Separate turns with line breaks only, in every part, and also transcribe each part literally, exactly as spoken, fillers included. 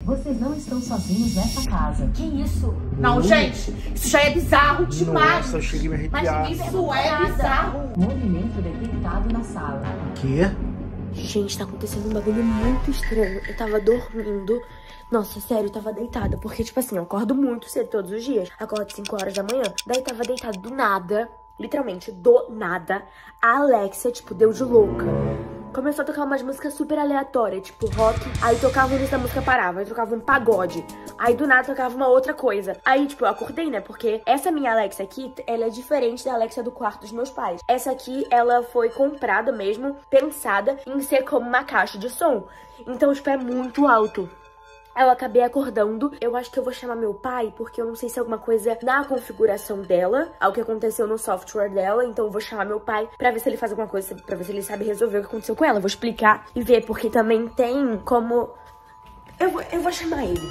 vocês não estão sozinhos nessa casa.
Que isso? Não, gente, isso já é bizarro demais.
Nossa, eu cheguei a me arrepiar.
Isso é bizarro.
Movimento detectado na sala.
Quê?
Gente, tá acontecendo um bagulho muito estranho. Eu tava dormindo. Nossa, sério, eu tava deitada. Porque, tipo assim, eu acordo muito cedo todos os dias. Acordo cinco horas da manhã. Daí tava deitada do nada. Literalmente, do nada. A Alexia, tipo, deu de louca. Começou a tocar umas músicas super aleatórias, tipo rock. Aí tocava o início da música, parava. Aí tocava um pagode. Aí do nada tocava uma outra coisa. Aí, tipo, eu acordei, né? Porque essa minha Alexia aqui, ela é diferente da Alexia do quarto dos meus pais. Essa aqui, ela foi comprada mesmo, pensada em ser como uma caixa de som. Então, tipo, é muito alto. Eu acabei acordando. Eu acho que eu vou chamar meu pai, porque eu não sei se é alguma coisa na configuração dela, algo que aconteceu no software dela. Então eu vou chamar meu pai pra ver se ele faz alguma coisa, pra ver se ele sabe resolver o que aconteceu com ela. Eu vou explicar e ver, porque também tem como... Eu vou, eu vou chamar ele.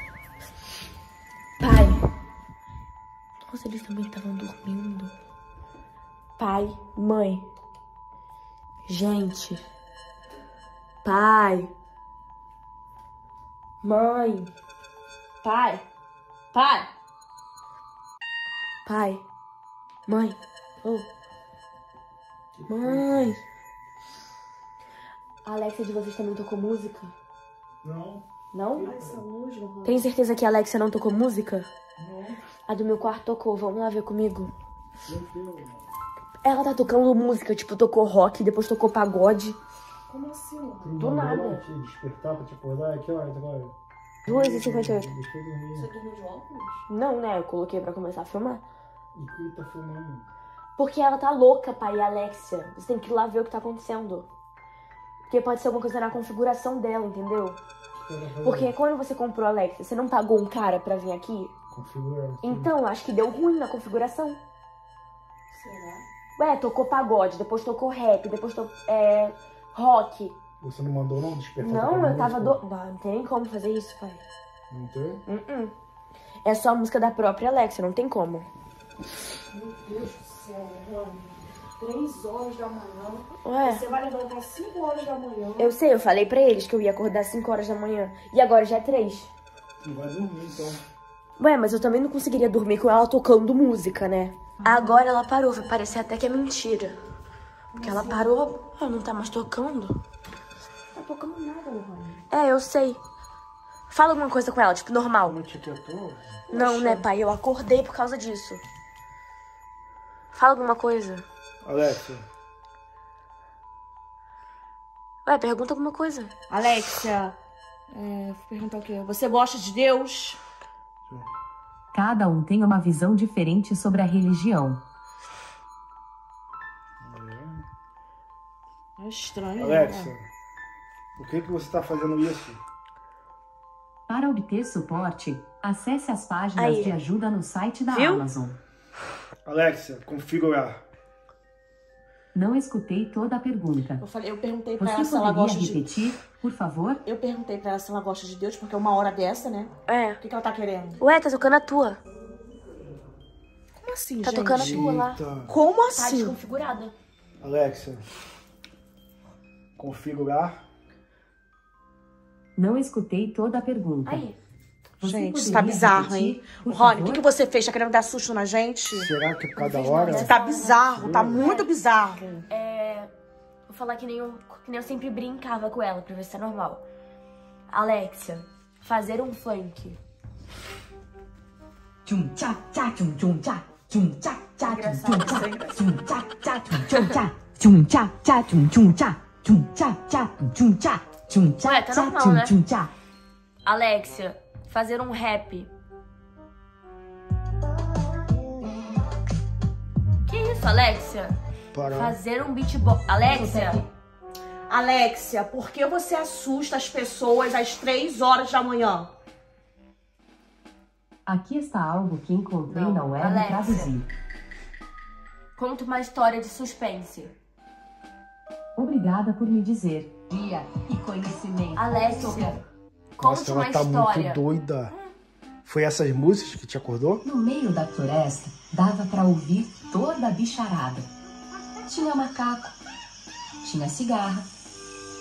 Pai. Nossa, eles também estavam dormindo. Pai, mãe. Gente. Pai. Mãe. Pai. Pai. Pai. Mãe. Oh. Mãe. A Alexia de vocês também tocou música?
Não.
Não? Tem certeza que a Alexia não tocou música?
Não.
A do meu quarto tocou. Vamos lá ver comigo. Ela tá tocando música, tipo, tocou rock, depois tocou pagode.
Como assim?
Do nada.
Te despertar pra te acordar? Que horas agora?
duas e cinquenta e oito.
Deixa eu dormir.
Você dormiu de óculos?
Não, né? Eu coloquei pra começar a filmar.
E que ele tá filmando?
Porque ela tá louca, pai, Alexia. Você tem que ir lá ver o que tá acontecendo. Porque pode ser alguma coisa na configuração dela, entendeu? Porque quando você comprou a Alexia, você não pagou um cara pra vir aqui?
Configurando.
Então, acho que deu ruim na configuração.
Será?
Ué, tocou pagode, depois tocou rap, depois tocou é, rock.
Você não mandou não despertar?
Não, eu tava do... Não, não tem como fazer isso, pai.
Não tem?
Uh-uh. É só a música da própria Alexia, não tem como.
Meu Deus do céu, mano. Três horas da manhã.
Ué,
Você vai levantar cinco horas da manhã.
eu sei, eu falei pra eles que eu ia acordar às cinco horas da manhã. E agora já é três.
Não vai dormir, então.
Ué, mas eu também não conseguiria dormir com ela tocando música, né? Agora ela parou, vai parecer até que é mentira. Porque ela parou, ela não tá mais tocando.
Não tá tocando nada, Lohane.
É, eu sei. Fala alguma coisa com ela, tipo, normal.
Não te quietou?
Não, né, pai? Eu acordei por causa disso. Fala alguma coisa.
Alexia.
Ué, pergunta alguma coisa.
Alexia, é, vou perguntar o quê? Você gosta de Deus?
Cada um tem uma visão diferente sobre a religião.
É estranho,
Alexia,
né?
por que que você tá fazendo isso?
Para obter suporte, acesse as páginas
Aí.
de ajuda no site da
Viu?
Amazon.
Alexia, configurar.
Não escutei toda a pergunta.
Eu, falei, eu perguntei pra ela
Você
se ela
poderia
gosta de...
repetir, por favor?
Eu perguntei pra ela se ela gosta de Deus, porque é uma hora dessa, né?
É.
O que, que ela tá querendo?
Ué, tá tocando a tua.
Como assim,
Tá
gente?
tocando a tua lá.
Eita.
Como
Tá
assim?
desconfigurada.
Alexia, configurar.
Não escutei toda a pergunta.
Aí.
Você
Gente, isso
poderia
tá bizarro,
repetir,
hein?
por
Rony, o
favor?
que, que você fez? Tá querendo dar susto na gente?
Será que cada hora?
Isso tá bizarro, tá muito bizarro.
É... Vou falar que nem, eu, que nem eu sempre brincava com ela, pra ver se é normal. Alexia, fazer um funk.
Tchum tchá tchá tchum tchum tchá. Tchum tchá tchá tchum tchum tchá. Tchum tchá tchá tchum tchum tchá. Tchum tchá tchá tchum tchum tchá. Tchum tchá tchá tchum tchum tchá. Tchum tchá
Ué, tá
tchá
normal,
tchum
né?
tchum tchá.
Alexia, fazer um rap. Que isso, Alexia?
Para.
Fazer um beatbox. Alexia,
Alexia, por que você assusta as pessoas às três horas da manhã?
Aqui está algo que encontrei
Não,
na web
Alexia.
e traduzi.
conta uma história de suspense.
Obrigada por me dizer. Dia e conhecimento.
Alexia, conte
Nossa,
uma
ela tá
história.
muito doida. Foi essas músicas que te acordou?
No meio da floresta, dava pra ouvir toda a bicharada. Tinha macaco, tinha cigarra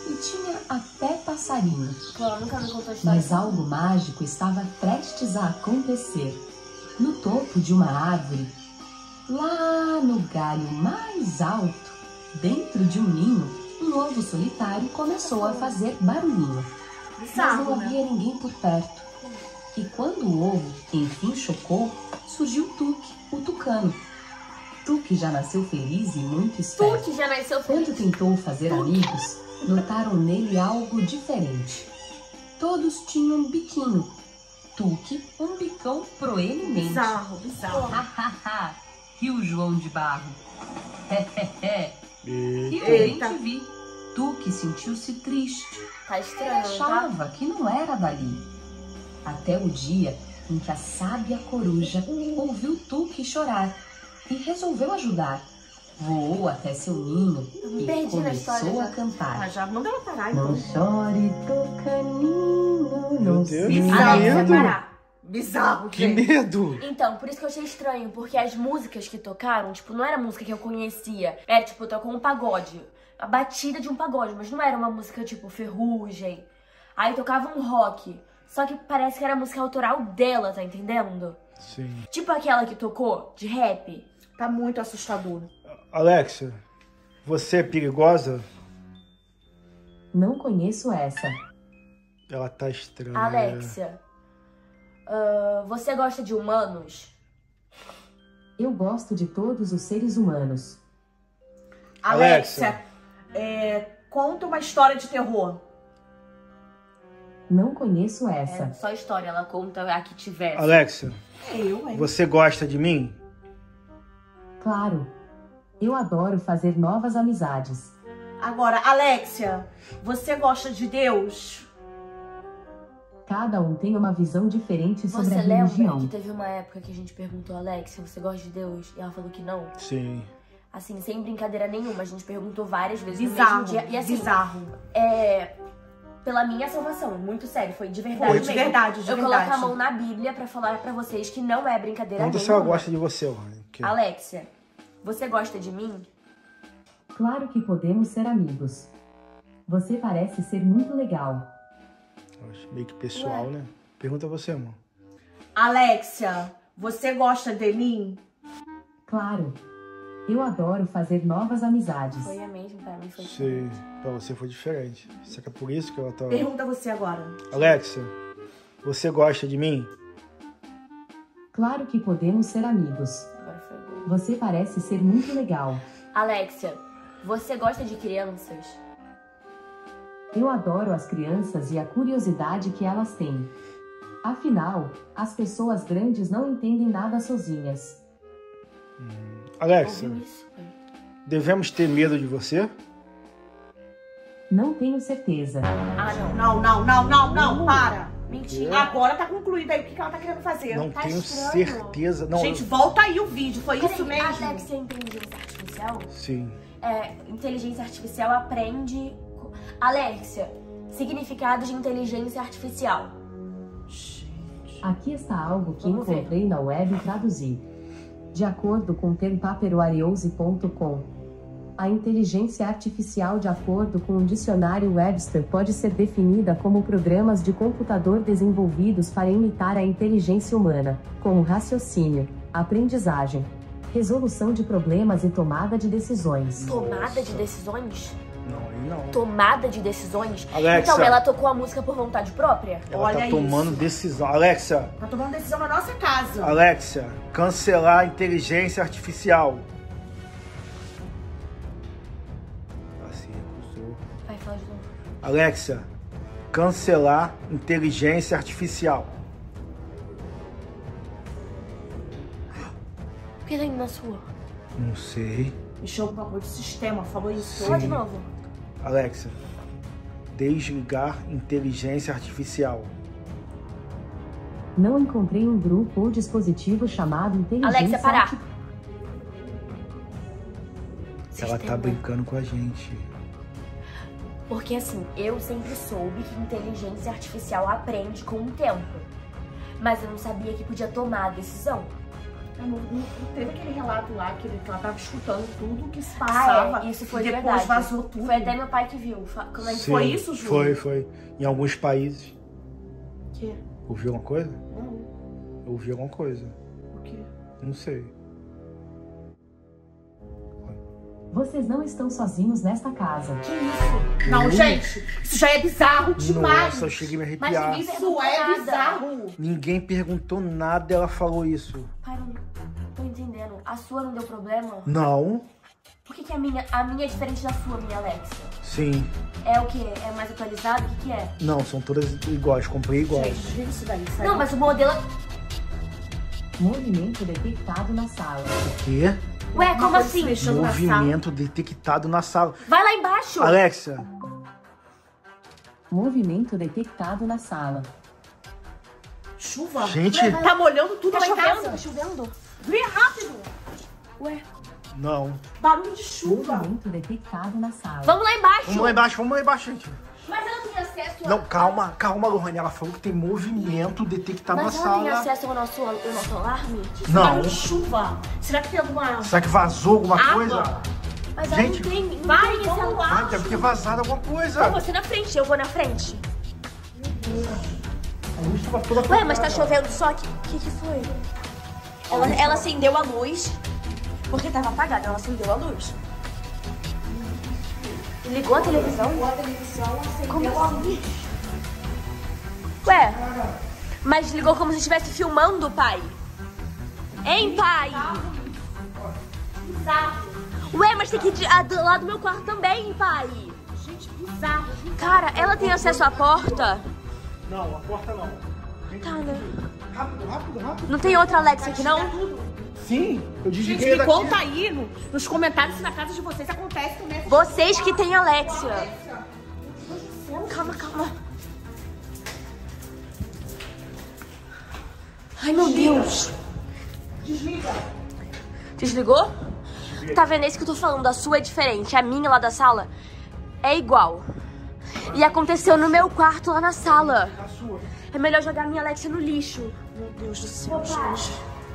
e tinha até passarinho.
Pô, nunca me contou a história.
Mas algo mágico estava prestes a acontecer. No topo de uma árvore, lá no galho mais alto, dentro de um ninho, um ovo solitário começou a fazer barulhinho. Mas não havia ninguém por perto. E quando o ovo, enfim, chocou, surgiu Tuque, o tucano. Tuque já nasceu feliz e muito esperto.
Tuque já nasceu feliz.
Quando tentou fazer amigos, notaram nele algo diferente. Todos tinham um biquinho. Tuque, um bicão proeminente.
Bizarro, bizarro.
Hahaha, riu João de Barro. Hehehe. E eu
Eita.
nem te vi. Tuque sentiu-se triste.
Tá
Ele
estranho, tá?
achava que não era dali. Até o dia em que a sábia coruja ouviu Tuque chorar e resolveu ajudar. Voou até seu ninho
me
e
perdi na história
começou a
já.
cantar.
Ah, já manda ela parar,
Não
então.
chore, tucaninho,
Meu
não
Deus,
sei.
que
Bizarro,
medo.
vai parar. Bizarro,
Que
gente.
medo!
Então, por isso que eu achei estranho, porque as músicas que tocaram, tipo, não era música que eu conhecia. Era, tipo, tocou um pagode. A batida de um pagode, mas não era uma música, tipo, Ferrugem. Aí tocava um rock. Só que parece que era a música autoral dela, tá entendendo?
Sim.
Tipo aquela que tocou, de rap.
Tá muito assustador.
Alexia, você é perigosa?
Não conheço essa.
Ela tá estranha.
Alexia, ah, você gosta de humanos?
Eu gosto de todos os seres humanos.
Alexia, é, conta uma história de terror.
Não conheço essa.
É só história, ela conta a que tivesse.
Alexia,
Eu, hein?
você gosta de mim?
Claro. Eu adoro fazer novas amizades.
Agora, Alexia, você gosta de Deus?
Cada um tem uma visão diferente sobre
Você
a
lembra
religião.
que teve uma época que a gente perguntou a Alexia, você gosta de Deus? E ela falou que não.
Sim.
Assim, sem brincadeira nenhuma, a gente perguntou várias vezes
Bizarro,
no mesmo dia. E assim,
bizarro.
é... pela minha salvação, muito sério, foi de verdade
Foi de
mesmo.
verdade, de
Eu
verdade.
coloco a mão na Bíblia pra falar pra vocês que não é brincadeira
Pergunta se
nenhuma.
ela gosta de você, Rony. porque-
Alexia, você gosta de mim?
Claro que podemos ser amigos. Você parece ser muito legal.
Acho meio que pessoal,
Ué.
né? Pergunta você, amor.
Alexia, você gosta de mim?
Claro. Eu adoro fazer novas amizades.
Foi a mesma, pra mim foi.
Você, pra você foi diferente. Será que é por isso que ela tá...
Pergunta você agora.
Alexia, você gosta de mim?
Claro que podemos ser amigos.
Agora foi bom.
Você parece ser muito legal.
Alexia, você gosta de crianças?
Eu adoro as crianças e a curiosidade que elas têm. Afinal, as pessoas grandes não entendem nada sozinhas.
Alexia,
Ouviu isso?
devemos ter medo de você?
Não tenho certeza.
Ah, não.
Não, não, não, não, não, para.
Mentira.
Agora tá concluído aí o que que ela tá querendo fazer.
Não
tá
tenho
estranho.
certeza. Não,
Gente, volta aí o vídeo, foi
Peraí,
isso mesmo?
Alexia é inteligência artificial?
sim.
É, inteligência artificial aprende... Alexia, significado de inteligência artificial.
Aqui está algo que
Vamos ver.
encontrei na web e traduzi. De acordo com tempaperwariose ponto com, a inteligência artificial, de acordo com o dicionário Webster, pode ser definida como programas de computador desenvolvidos para imitar a inteligência humana, como raciocínio, aprendizagem, resolução de problemas e tomada de decisões.
Tomada de decisões?
Não, aí não.
Tomada de decisões?
Alexia.
Então, ela tocou a música por vontade própria?
Ela
Olha
tá
isso.
tomando decisão. Alexia,
Tá tomando decisão na nossa casa.
Alexia, cancelar a inteligência artificial. Ela se recusou.
Vai, fala de novo.
Alexia, cancelar inteligência artificial.
Por que tá indo na sua?
Não sei.
Mexeu com o bagulho do sistema, falou isso.
Fala de novo.
Alexia, desligar inteligência artificial.
Não encontrei um grupo ou dispositivo chamado inteligência
Alexia, parar.
arti-
Ela tá
Sistema.
brincando com a gente.
Porque assim, eu sempre soube que inteligência artificial aprende com o tempo. Mas eu não sabia que podia tomar a decisão.
Não, não, não teve aquele relato lá que, ele, que ela tava escutando tudo que se passava.
Ah, é, isso foi
e
de
depois
verdade.
vazou tudo.
Foi até meu pai que viu. Como é que
Sim,
foi isso, Júlio?
Foi, foi. Em alguns países.
O quê?
Ouviu alguma coisa?
Não.
Eu ouvi alguma coisa.
O quê?
Não sei.
Vocês não estão sozinhos nesta casa.
Que isso? Não, gente, isso já é bizarro demais.
Nossa, eu cheguei a me
Mas
arrepiar.
ninguém
Isso é
nada.
bizarro.
Ninguém perguntou nada, ela falou isso.
Pai, não tô entendendo. A sua não deu problema?
Não.
Por que, que a, minha, a minha é diferente da sua, minha Alexia?
Sim.
É o quê? É mais atualizado? O que, que é?
Não, são todas iguais, comprei igual.
Gente, desliga isso daí, sai.
Não, mas o modelo...
Movimento detectado na sala.
O quê?
Ué, como
coisa se
assim?
mexendo na sala.
Movimento detectado na sala.
Vai lá embaixo.
Alexia,
Movimento detectado na sala.
Chuva?
Gente.
Ué, tá molhando tudo
Tá
lá em
chovendo,
casa.
tá chovendo.
Vem rápido.
Ué,
não.
Barulho de chuva.
Movimento detectado na sala.
vamos lá embaixo.
Vamos lá embaixo, vamos lá embaixo, gente.
Mas ela tem acesso a...
Não, calma, calma, Lohane. Ela falou que tem movimento detectado
Mas
na
ela tem
sala.
acesso ao nosso, ao nosso alarme?
Não.
Barulho de chuva. Será que tem alguma
Será que vazou alguma
água?
coisa?
Mas ela
Gente,
não tem, não
vai,
tem esse
vamos lá.
alarme.
Ah, deve ter vazado alguma coisa.
Vai você na frente, eu vou na frente.
A luz tava toda
Ué, mas tá
apagada.
chovendo só que... O que que foi? Ela, ela acendeu a luz, porque tava apagada, ela acendeu a luz. Ligou a televisão? Ligou a televisão, acendeu a luz. Ué, mas ligou como se estivesse filmando, pai. Hein, pai?
bizarro.
Ué, mas tem que ir de- a- do lado do meu quarto também, pai.
Gente, bizarro.
Cara, ela tem acesso à porta?
Não, a porta não.
Tá, né?
Rápido, rápido, rápido.
Não tem outra Alexa aqui, não?
Sim, eu
Gente,
desliguei
me
daqui.
conta aí no- nos comentários se na casa de vocês acontece também. essa
Vocês que têm Alexia. Calma, calma. Ai, meu Deus.
Desliga.
Desligou? Tá vendo? É isso que eu tô falando. A sua é diferente. A minha lá da sala é igual. E aconteceu no meu quarto lá na sala.
A sua.
É melhor jogar a minha Alexia no lixo.
Meu Deus do céu, gente.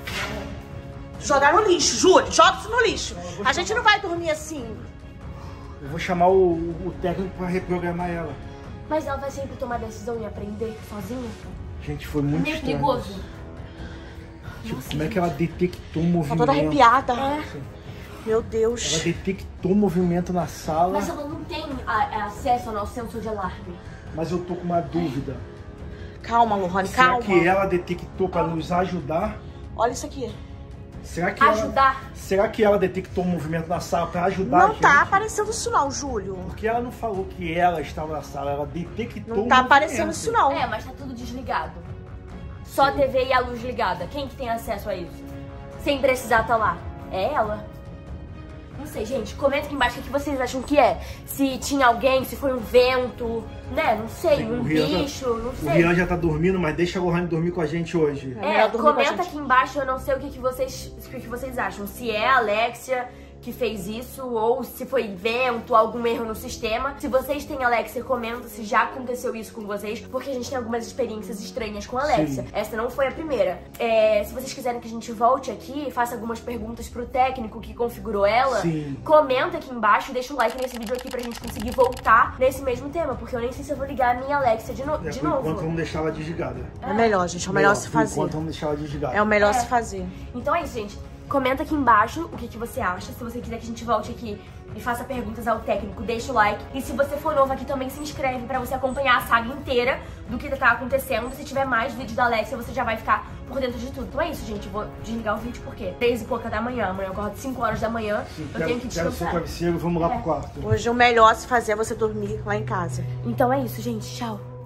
Jogar no lixo, Júlio. Joga isso no lixo. A gente não vai dormir assim.
Eu vou chamar o, o técnico pra reprogramar ela.
Mas ela vai sempre tomar decisão e aprender sozinha?
Gente, foi muito
Meio
estranho.
perigoso.
Tipo, como é que ela detectou um
Tá
movimento?
toda arrepiada.
É.
Meu
Ela
Deus.
detectou movimento na sala,
Mas ela não tem a- acesso ao nosso sensor de alarme.
mas eu tô com uma dúvida.
Calma, Lohane,
Será
calma.
que ela detectou pra nos ajudar?
Olha isso aqui.
Será que ela,
Ajudar.
será que ela detectou um movimento na sala pra ajudar a
Não
gente?
tá aparecendo isso não, Júlio.
Porque ela não falou que ela estava na sala, ela detectou
Não
o
tá
movimento.
aparecendo isso não.
É, mas tá tudo desligado. Só a T V e a luz ligada. Quem que tem acesso a isso? Sem precisar estar lá. É ela. Não sei, gente. Comenta aqui embaixo o que vocês acham que é. Se tinha alguém, se foi um vento, né? Não sei,
Sim,
um
o Rian já-
bicho, não
O
sei.
Rian já tá dormindo, mas deixa a Lohane dormir com a gente hoje.
É
É,
melhor dormir com a
comenta
gente.
aqui embaixo, eu não sei o que, que, vocês, o que, que vocês acham. Se é a Alexia que fez isso, ou se foi vento, algum erro no sistema. Se vocês têm Alexia, comenta se já aconteceu isso com vocês, porque a gente tem algumas experiências estranhas com a Alexia.
Sim.
Essa não foi a primeira. É, se vocês quiserem que a gente volte aqui, faça algumas perguntas pro técnico que configurou ela,
Sim.
comenta aqui embaixo e deixa um like nesse vídeo aqui pra gente conseguir voltar nesse mesmo tema, porque eu nem sei se eu vou ligar a minha Alexia de, no
É,
de
por
novo.
enquanto vamos deixar ela desligada.
É melhor, gente. É o melhor se
Por
fazer.
enquanto vamos deixar ela desligada.
É o melhor
É.
se fazer.
Então é isso, gente. Comenta aqui embaixo o que, que você acha. Se você quiser que a gente volte aqui e faça perguntas ao técnico, deixa o like. E se você for novo aqui, também se inscreve pra você acompanhar a saga inteira do que tá acontecendo. Se tiver mais vídeos da Alexia, você já vai ficar por dentro de tudo. Então é isso, gente. Eu vou desligar o vídeo porque três e pouca da manhã. Amanhã eu acordo cinco horas da manhã.
Sim,
Eu tenho que
quero, quero seu
descansar.
travesseiro, vamos lá
É.
pro quarto.
Hoje o melhor se fazer é você dormir lá em casa.
Então é isso, gente. Tchau.